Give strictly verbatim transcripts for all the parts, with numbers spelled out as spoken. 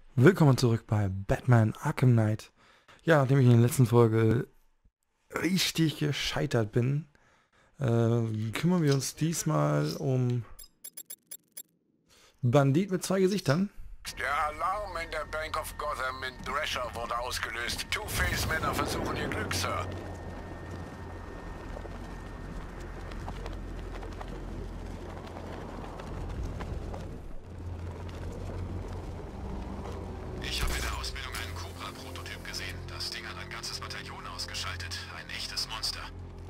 Willkommen zurück bei Batman Arkham Knight. Ja, nachdem ich in der letzten Folge richtig gescheitert bin, äh, kümmern wir uns diesmal um Bandit mit zwei Gesichtern. Der Alarm in der Bank of Gotham in Drescher wurde ausgelöst. Two-Face-Männer versuchen ihr Glück, Sir. Ich habe in der Ausbildung einen Cobra-Prototyp gesehen. Das Ding hat ein ganzes Bataillon ausgeschaltet. Ein echtes Monster.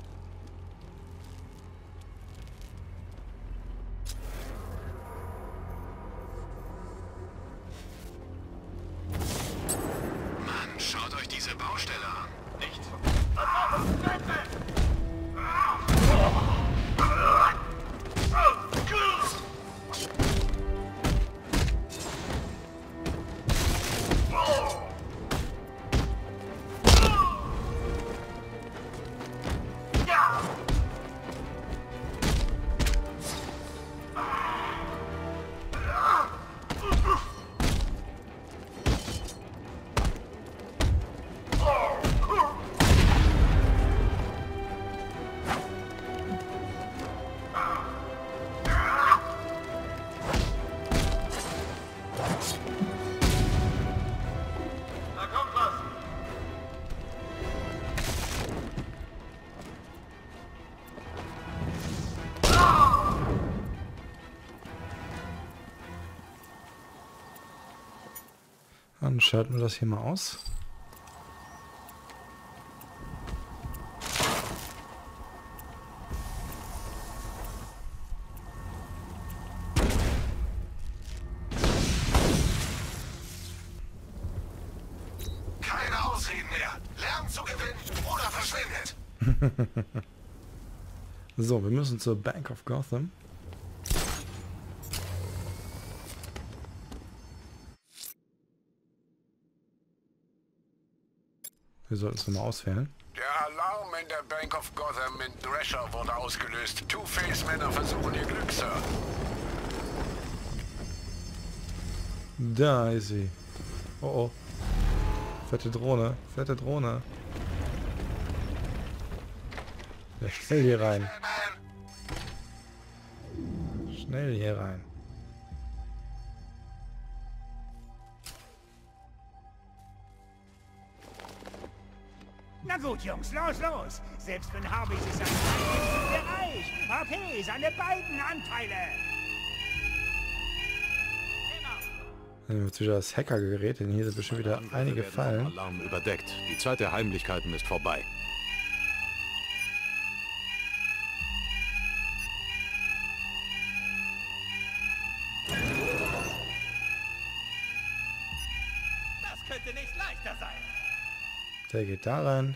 Mann, schaut euch diese Baustelle an. Nicht? Dann schalten wir das hier mal aus. Keine Ausreden mehr. Lernt zu gewinnen oder verschwindet. So, wir müssen zur Bank of Gotham. Wir sollten es mal auswählen. Der Alarm in der Bank of Gotham in Drescher wurde ausgelöst. Two-Face-Männer versuchen ihr Glück, Sir. Da ist sie. Oh oh. Fette Drohne. Fette Drohne. Ja, schnell hier rein. Schnell hier rein. Na gut, Jungs, los, los! Selbst wenn Harvey sich sein Teil sind wir reich! Okay, seine beiden Anteile! Dann nehmen wir jetzt wieder das Hackergerät, denn hier sind bestimmt wieder einige Fallen. Alarm überdeckt. Die Zeit der Heimlichkeiten ist vorbei. Das könnte nicht leichter sein! Der geht da rein.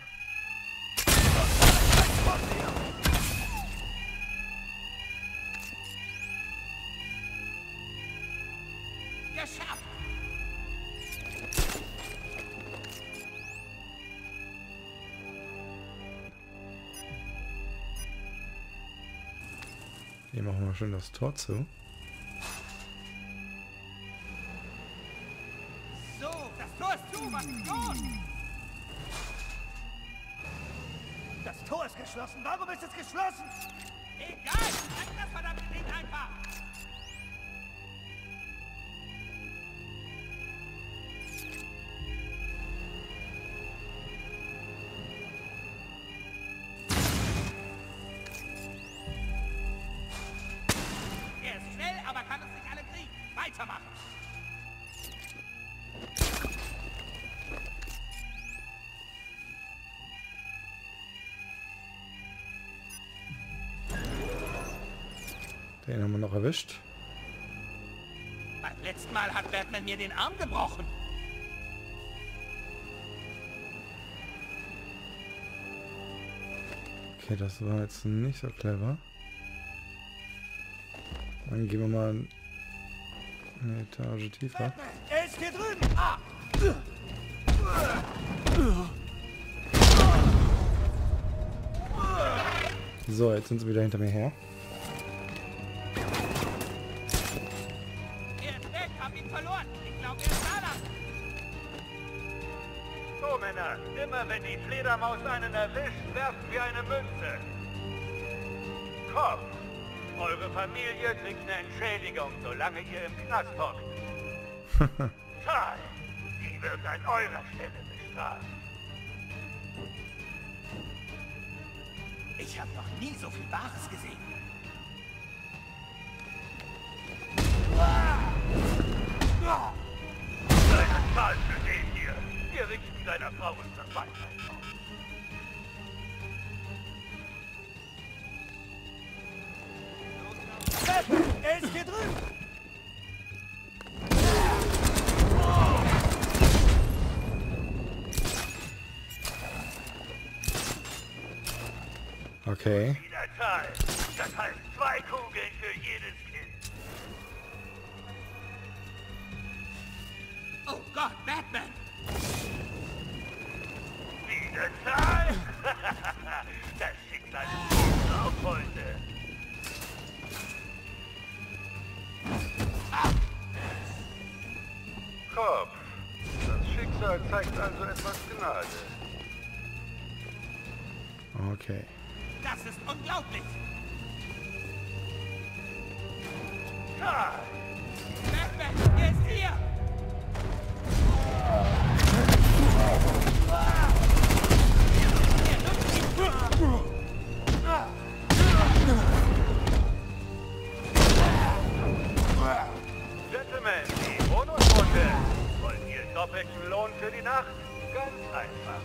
Geschafft! Hier machen wir schön das Tor zu. So, das Tor ist zu, was ist los? Das Tor ist geschlossen. Warum ist es geschlossen? Egal! Halt das verdammte Ding einfach! Er ist schnell, aber kann es nicht alle kriegen. Weitermachen! Den haben wir noch erwischt. Beim letzten Mal hat Batman mir den Arm gebrochen. Okay, das war jetzt nicht so clever. Dann gehen wir mal eine Etage tiefer. Batman, er ist hier drüben! Ah! So, jetzt sind sie wieder hinter mir her. Er ist weg, hab ihn verloren! Ich glaube, er ist da lang. So, Männer, immer wenn die Fledermaus einen erwischt, werfen wir eine Münze. Kopf, eure Familie kriegt eine Entschädigung, solange ihr im Knast hockt. Zahl, die wird an eurer Stelle bestraft. Ich habe noch nie so viel Bares gesehen. Eine Zahl für den hier. Wir richten deiner Frau unser Beileid aus. Er ist hier drüben! Okay. Wieder Zahl. Das heißt zwei Kugeln für jedes Kind. Oh Gott, Batman! Wieder Zahl. Das Schicksal ist gut auf heute. Kopf. Das Schicksal zeigt also etwas Gnade. Okay. Das ist unglaublich! Zahl. Batman, er ist hier! Gentlemen, die Bonusrunde. Wollt ihr doppelten Lohn für die Nacht? Ganz einfach.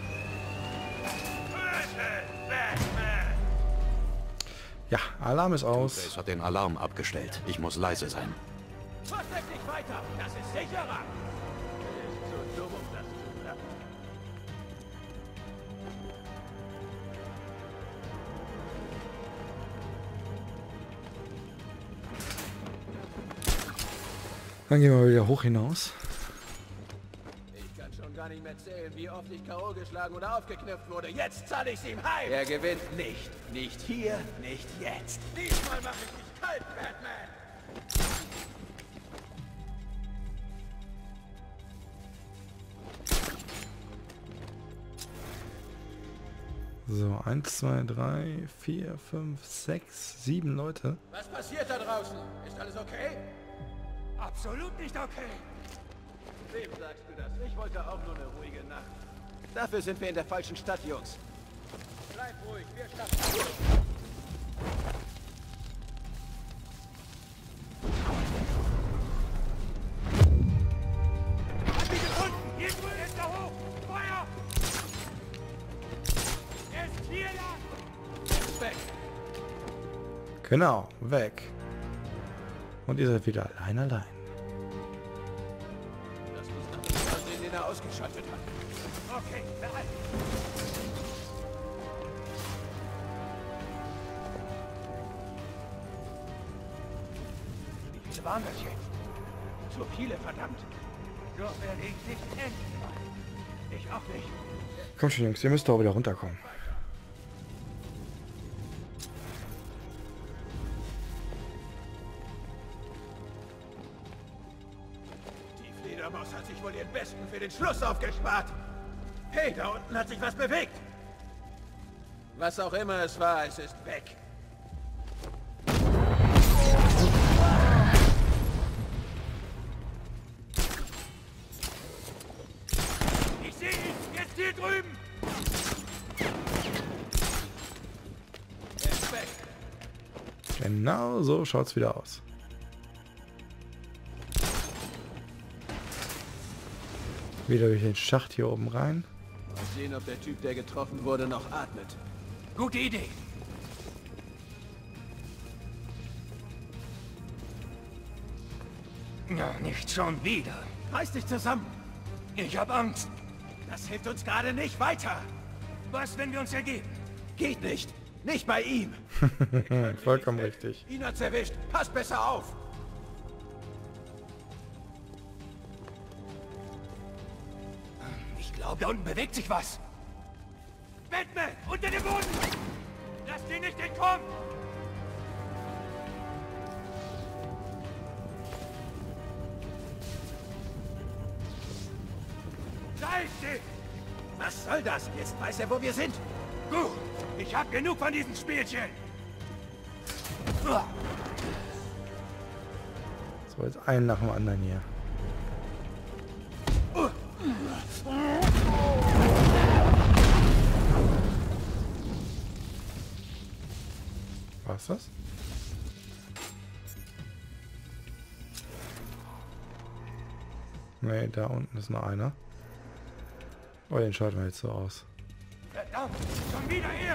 Töte Batman! Ja, Alarm ist aus. Two-Face hat den Alarm abgestellt. Ich muss leise sein. Versteck dich weiter! Das ist sicherer! Ist so dumm, um das zu klappen. Dann gehen wir wieder hoch hinaus. Ich kann schon gar nicht mehr zählen, wie oft ich K O geschlagen oder aufgeknüpft wurde. Jetzt zahle ich ihm heim! Er gewinnt nicht. Nicht hier, nicht jetzt. Diesmal mache ich dich kalt, Batman! So, eins, zwei, drei, vier, fünf, sechs, sieben Leute. Was passiert da draußen? Ist alles okay? Absolut nicht okay! Wem sagst du das? Ich wollte auch nur eine ruhige Nacht. Dafür sind wir in der falschen Stadt, Jungs. Bleib ruhig, wir schaffen es. Hab ihn gefunden! Hier drüben ist er hoch! Feuer! Er ist hier lang! Er ist weg. Genau, weg. Und ihr seid wieder allein allein. Das muss nach dem Fernsehen, den er ausgeschaltet hat. Okay, bereit! Wie viele waren das jetzt? Zu viele, verdammt! So werde ich nicht enden wollen. Ich auch nicht. Komm schon, Jungs, ihr müsst doch wieder runterkommen. Die Fledermaus hat sich wohl den Besten für den Schluss aufgespart. Hey, da unten hat sich was bewegt. Was auch immer es war, es ist weg. Ich sehe ihn! Jetzt hier drüben! Er ist weg. Genau so schaut's wieder aus. Wieder durch den Schacht hier oben rein. Mal sehen, ob der Typ, der getroffen wurde, noch atmet. Gute Idee! Ja, nicht schon wieder. Reiß dich zusammen. Ich hab Angst. Das hilft uns gerade nicht weiter. Was, wenn wir uns ergeben? Geht nicht. Nicht bei ihm. Vollkommen richtig. Ihn hat's erwischt. Passt besser auf. Ich glaube, da unten bewegt sich was. Batman, unter dem Boden! Lass den nicht entkommen! Scheiße! Was soll das? Jetzt weiß er, wo wir sind. Gut, ich hab genug von diesen Spielchen. So, jetzt einen nach dem anderen hier. War's das? Nee, da unten ist noch einer. Oh, den schalten wir jetzt so aus. Verdammt, schon wieder ihr!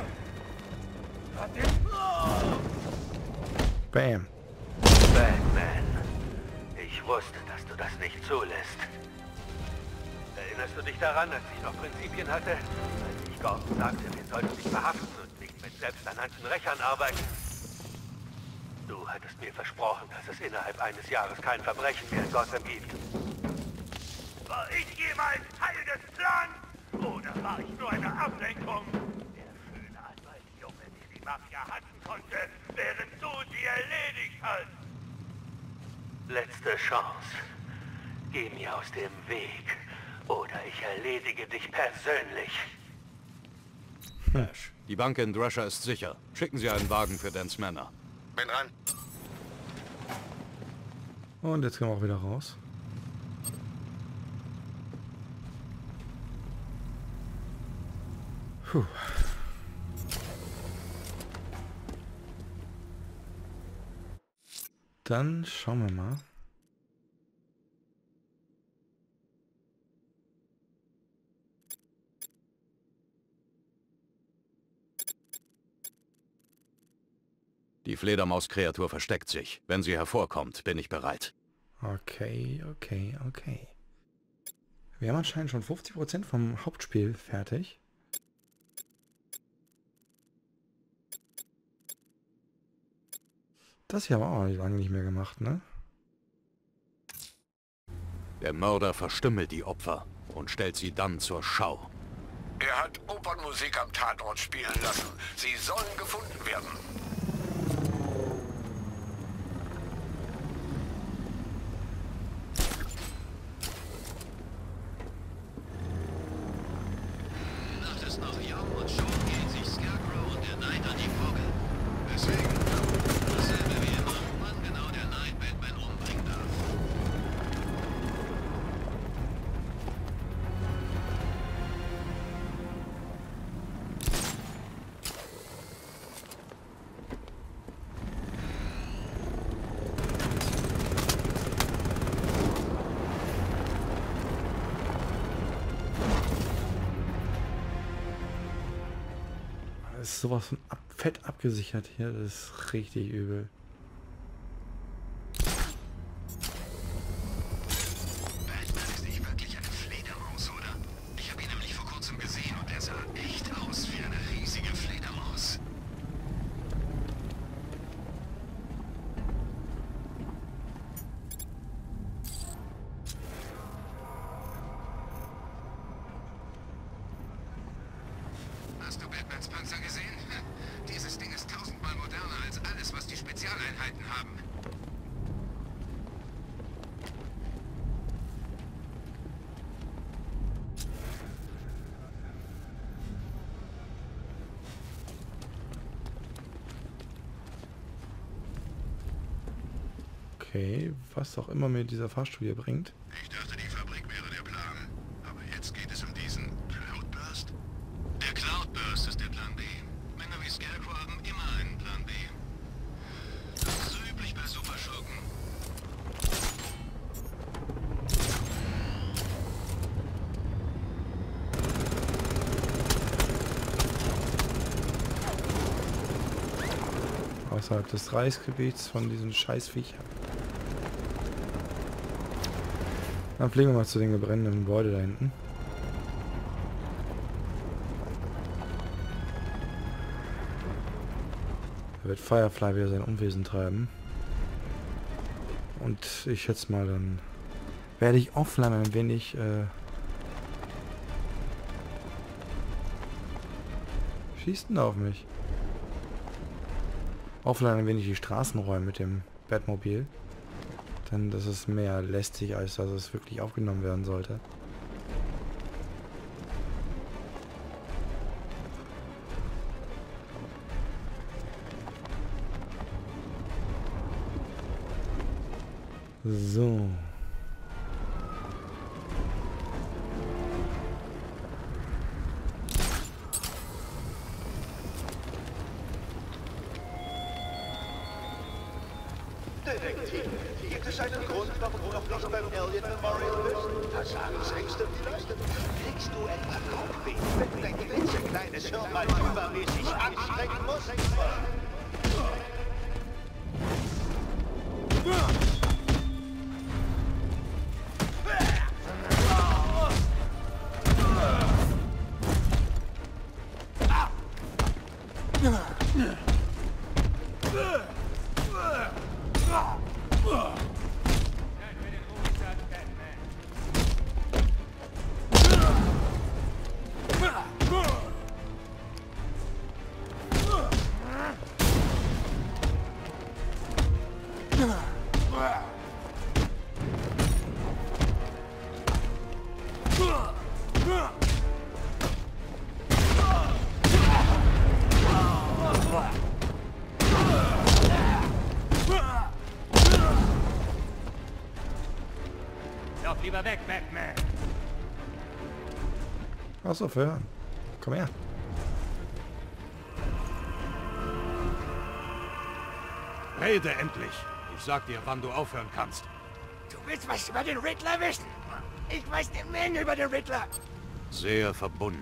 Bam. Batman, ich wusste, dass du das nicht zulässt. Erinnerst du dich daran, als ich noch Prinzipien hatte? Als ich Gordon sagte, wir sollten dich verhaften und nicht mit selbsternannten Rächern arbeiten? Du hattest mir versprochen, dass es innerhalb eines Jahres kein Verbrechen mehr in Gotham gibt. War ich jemals Teil des Plans? Oder war ich nur eine Ablenkung? Der schöne Anwaltsjunge, der die Mafia hassen konnte, während du sie erledigt hast. Letzte Chance. Geh mir aus dem Weg. Oder ich erledige dich persönlich. Flash, die Bank in Drusher ist sicher. Schicken Sie einen Wagen für Dance Manor. Bin dran. Und jetzt können wir auch wieder raus. Puh. Dann schauen wir mal. Die Fledermaus-Kreatur versteckt sich. Wenn sie hervorkommt, bin ich bereit. Okay, okay, okay. Wir haben anscheinend schon fünfzig Prozent vom Hauptspiel fertig. Das hier haben wir auch lange nicht mehr gemacht, ne? Der Mörder verstümmelt die Opfer und stellt sie dann zur Schau. Er hat Opernmusik am Tatort spielen lassen. Sie sollen gefunden werden. Die Nacht ist noch jung und schon gehen sich Scarecrow und der Knight an die Vogel. Deswegen dasselbe wie immer, wann genau der Knight Batman umbringen darf. Das ist sowas von ab, fett abgesichert hier. Das ist richtig übel. Batman ist nicht wirklich eine Fledermaus, oder? Ich habe ihn nämlich vor kurzem gesehen und er sah echt aus wie eine riesige Fledermaus. Hast du Batmans Panzer gesehen? Dieses Ding ist tausendmal moderner als alles, was die Spezialeinheiten haben. Okay, was auch immer mir dieser Fahrstuhl hier bringt. Ich dachte, die Fabrik wäre der Plan. Aber jetzt geht es um diesen Cloudburst. Der Cloudburst ist der Plan B. Männer wie Scarecrow haben immer einen Plan B. Das ist so üblich bei Superschurken. Außerhalb des Reichsgebiets von diesen Scheißviechern. Dann fliegen wir mal zu den brennenden Gebäude da hinten. Da wird Firefly wieder sein Unwesen treiben. Und ich schätze mal, dann werde ich offline ein wenig äh schießt denn da auf mich? Offline ein wenig die Straßen räumen mit dem Batmobil. Denn das ist mehr lästig, als dass es wirklich aufgenommen werden sollte. So. Detektiv, gibt es einen Grund, warum du noch nicht beim Elliott Memorial bist? Versagensängste vielleicht? Kriegst du etwa Kopfweh, wenn du dein klitzekleines Hirn mal übermäßig anstrengen musst? Lauf lieber weg, Batman! Achso, verhören. Komm her. Rede endlich. Ich sag dir, wann du aufhören kannst. Du willst was über den Riddler wissen? Ich weiß eine Menge über den Riddler. Sehr verbunden.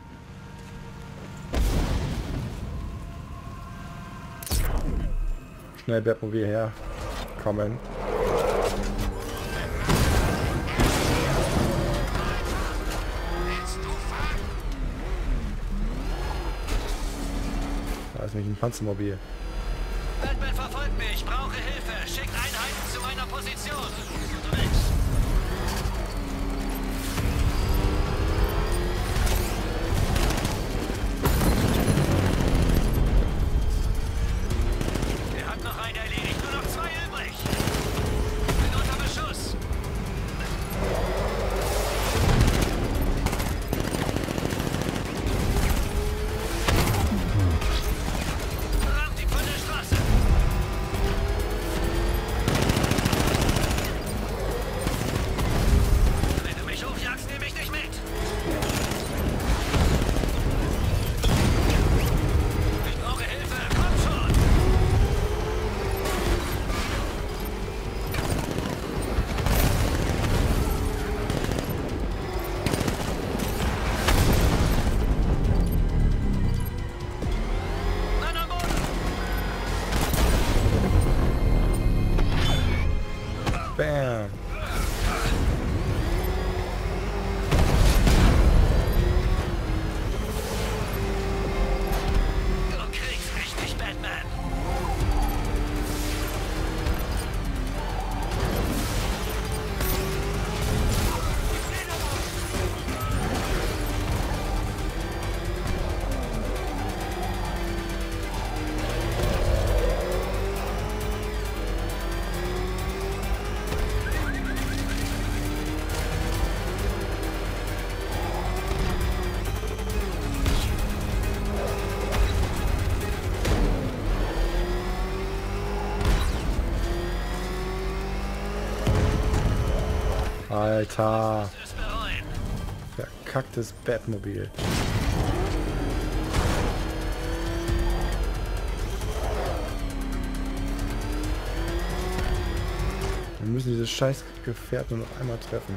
Schnell Batmobil her. Kommen. Da ist nämlich ein Panzermobil. Batman verfolgt mich. Ich brauche Hilfe. Schickt Einheiten zu meiner Position. Unterwegs. Er hat noch einen erledigt. Nur noch zwei übrig. Bin unter Beschuss. Rammt ihn von der Straße. Wenn du mich hochjagst, nehme ich dich mit. Ich brauche Hilfe. Komm schon. Mann am Boden. Bam. Du kriegst richtig, Batman. Alter. Du wirst es bereuen. Verkacktes Batmobil. Wir müssen dieses scheiß Gefährt nur noch einmal treffen.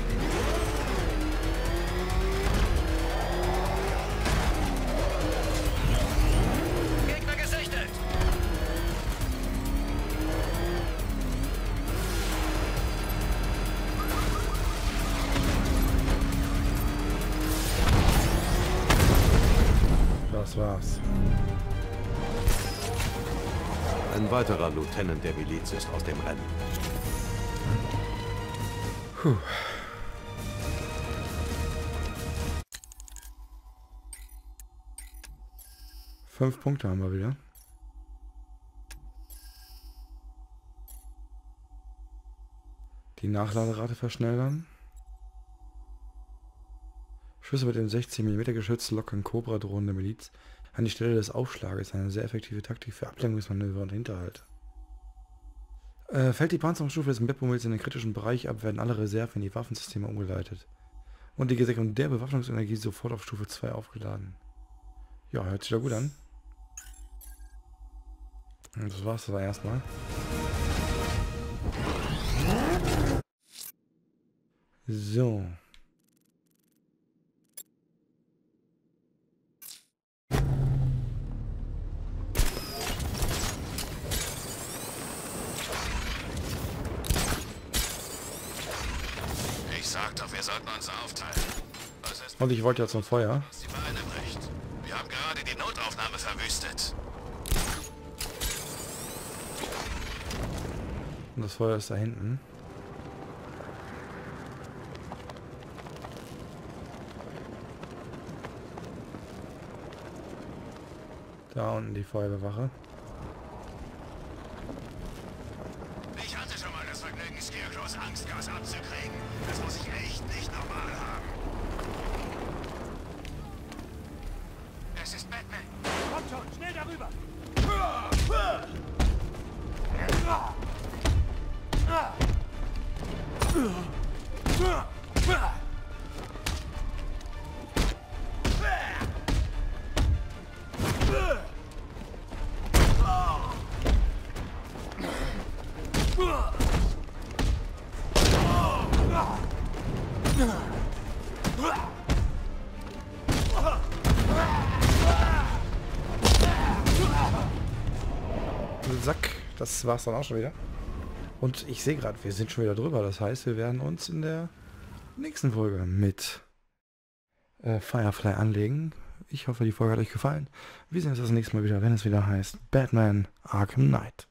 Gegner gesichtet. Das war's. Ein weiterer Lieutenant der Miliz ist aus dem Rennen. Puh. Fünf Punkte haben wir wieder. Die Nachladerate verschnellern. Schüsse mit dem sechzehn Millimeter Geschütz lockern Cobra-Drohnen der Miliz an die Stelle des Aufschlages. Eine sehr effektive Taktik für Ablenkungsmanöver und Hinterhalt. Äh, fällt die Panzerungsstufe des Batmobils in den kritischen Bereich ab, werden alle Reserven in die Waffensysteme umgeleitet. Und die sekundäre Bewaffnungsenergie sofort auf Stufe zwei aufgeladen. Ja, hört sich da gut an. Und das war's aber erstmal. So. Ich sag doch, wir sollten uns aufteilen. Was ist, Und ich wollte ja zum Feuer. was die Beine bricht? Wir haben gerade die Notaufnahme verwüstet. Und das Feuer ist da hinten. Da unten die Feuerwehrwache. Ich hatte schon mal das Vergnügen, Scarecrows Angstgas abzukriegen. Das muss ich echt nicht normal haben. Es ist Batman. Kommt schon, schnell darüber! Sack, das war's dann auch schon wieder. Und ich sehe gerade, wir sind schon wieder drüber. Das heißt, wir werden uns in der nächsten Folge mit äh, Firefly anlegen. Ich hoffe, die Folge hat euch gefallen. Wir sehen uns das nächste Mal wieder, wenn es wieder heißt Batman Arkham Knight.